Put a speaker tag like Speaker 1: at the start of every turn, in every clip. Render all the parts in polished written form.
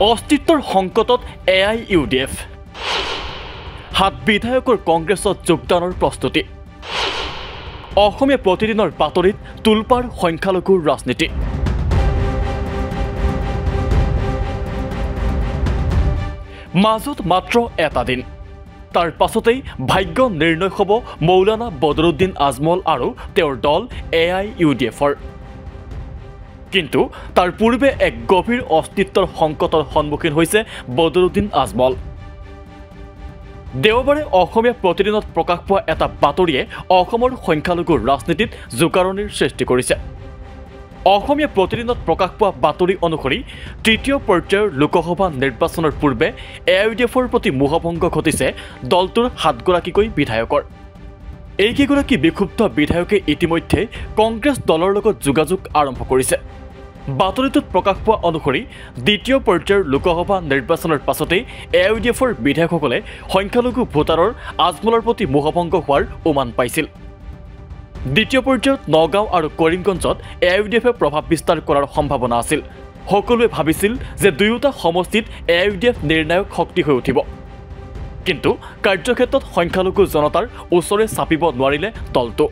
Speaker 1: অস্তিত্বৰ সংকটত AIUDF 7 বিধায়কৰ কংগ্ৰেছত যোগদানৰ প্ৰস্তুতি অসমীয়া প্ৰতিদিনৰ বাতৰিত তুলপাৰ সংখ্যালঘুৰ ৰাজনীতি মাজত মাত্ৰ এটা দিন তাৰ পাছতেই ভাগ্য নিৰ্ণয় হ'ব মৌলানা বদৰুদ্দিন আজমল আৰু তেওঁৰ দল AIUDFৰ কিন্তু তাৰ পূৰ্বে এক গভীৰ অস্তিত্বৰ সংকটৰ সন্মুখীন হৈছে বদৰুদ্দিন আজমল দেওবাৰে অসমীয়া প্ৰতিদিনত প্ৰকাশ পোৱা এটা বাতৰিয়ে অসমৰ সংখ্যালঘুৰ ৰাজনীতিত জোকাৰণিৰ সৃষ্টি কৰিছে অসমীয়া প্ৰতিদিনত প্ৰকাশ পোৱা বাতৰি অনুসৰি তৃতীয় পৰ্যায়ৰ লোকসভা নিৰ্বাচনৰ পূৰ্বে AIUDFৰ প্ৰতি মোহভংগ ঘটিছে দলটোৰ 7 গৰাকীকৈ বিধায়কৰ এইকেইগৰাকী বিক্ষুব্ধ বিধায়কে ইতিমধ্যে কংগ্ৰেছ দলৰ লগত যোগাযোগ আৰম্ভ কৰিছে বাতৰিটোত প্ৰকাশ পোৱা অনুসৰি দ্বিতীয় পৰ্যায়ৰ লোকসভা নিৰ্বাচনৰ পাছতেই AIUDFৰ বিধায়কসকলে সংখ্যালঘু ভোটাৰৰ আজমলৰ প্ৰতি মোহভংগ হোৱাৰ উমান পাইছিল দ্বিতীয় পৰ্যায়ত নগাঁও আৰু কৰিমগঞ্জত AIUDFে প্ৰভাৱ বিস্তাৰ কৰাৰ সম্ভাৱনা আছিল সকলোৱে ভাবিছিল যে দুয়োটা সমষ্টিত AIUDF নিৰ্ণায়ক শক্তি হৈ উঠিব কিন্তু কাৰ্যক্ষেত্ৰত সংখ্যালঘু জনতাৰ ওচৰে চাপিব নোৱাৰিলে দলটো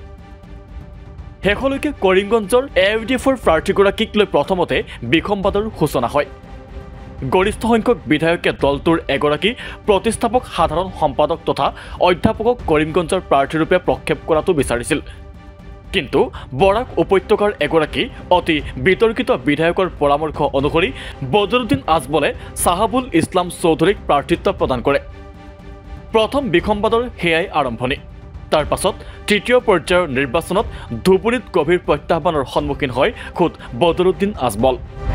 Speaker 1: শেষলৈকে কৰিমগঞ্জৰ AIUDFৰ প্ৰাৰ্থীগৰাকীক লৈ প্ৰথমতে বিসম্বাদৰ সূচনা হয় গৰিষ্ঠ সংখ্যক বিধায়কে দলটোৰ এগৰাকী প্ৰতিষ্ঠাপক সাধাৰণ সম্পাদক তথা অধ্যাপকক কৰিমগঞ্জৰ প্ৰাৰ্থীৰূপে প্ৰক্ষেপ কৰাটো বিচাৰিছিল কিন্তু বৰাক উপত্যকাৰ এগৰাকী অতি বিতৰ্কিত বিধায়কৰ পৰামৰ্শ অনুসৰি বদৰুদ্দিন আজমলে সাহাবুল ইছলাম চৌধুৰীক প্ৰাৰ্থিত্ব প্ৰদান কৰে প্ৰথম বিসম্বাদৰ হেয়াই আৰম্ভণি তাৰ পাছত তৃতীয় পৰ্যায়ৰ নিৰ্বাচনত ধুবুৰীত গভীৰ প্ৰত্যাহ্বানৰ সন্মুখীন হয় খুদ বদৰুদ্দিন আজমল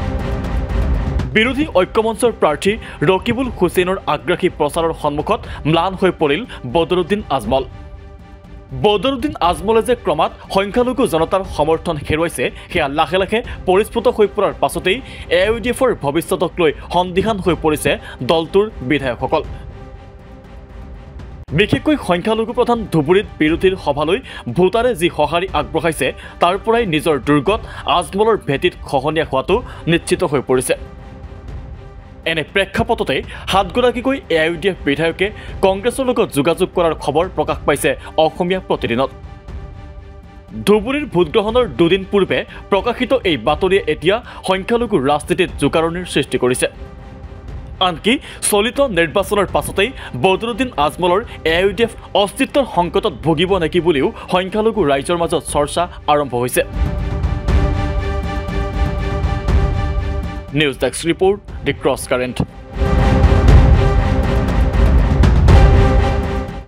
Speaker 1: বিৰোধী ঐক্যমঞ্চৰ প্ৰাৰ্থী ৰকিবুল হুছেইনৰ আগ্ৰাসী প্ৰচাৰৰ সন্মুখত ম্লান হৈ পৰিল বদৰুদ্দিন আজমল বদৰুদ্দিন আজমলে যে ক্ৰমাৎ সংখ্যালঘু জনতাৰ সমৰ্থন হেৰুৱাইছে সেয়া লাহে লাহে পৰিস্ফুট হৈ পৰাৰ পাছতেই AIUDFৰ ভৱিষ্যতক লৈ সন্দিহান হৈ পৰিছে দলটোৰ বিধায়কসকল বিশেষকৈ সংখ্যালঘু প্ৰধান ধুবুৰীত বিৰোধীৰ সভালৈ ভোটাৰে যি সঁহাৰি আগবঢ়াইছে তাৰ পৰাই নিজৰ দুৰ্গত আজমলৰ ভেটিত খহনীয়া হোৱাটো নিশ্চিত হৈ পৰিছে এনে প্ৰেক্ষাপটতে 7 গৰাকীকৈ AIUDF বিধায়কে কংগ্ৰেছৰ লগত যোগাযোগ কৰাৰ খবৰ প্ৰকাশ পাইছে অসমীয়া প্ৰতিদিনত ধুবুৰীৰ ভোটগ্ৰহণৰ দুদিন পূৰ্বে প্ৰকাশিত এই বাতৰিয়ে এতিয়া সংখ্যালঘু ৰাজনীতিত জোকাৰণিৰ সৃষ্টি কৰিছে আনকি চলিত নিৰ্বাচনৰ পাছতেই বদৰুদ্দিন আজমলৰ AIUDF অস্তিত্বৰ সংকটত ভুগিব নেকি বুলিও সংখ্যালঘু ৰাইজৰ মাজত চৰ্চা আৰম্ভ হৈছে নিউজ ডেস্ক ৰিপোৰ্ট দি Crosscurrent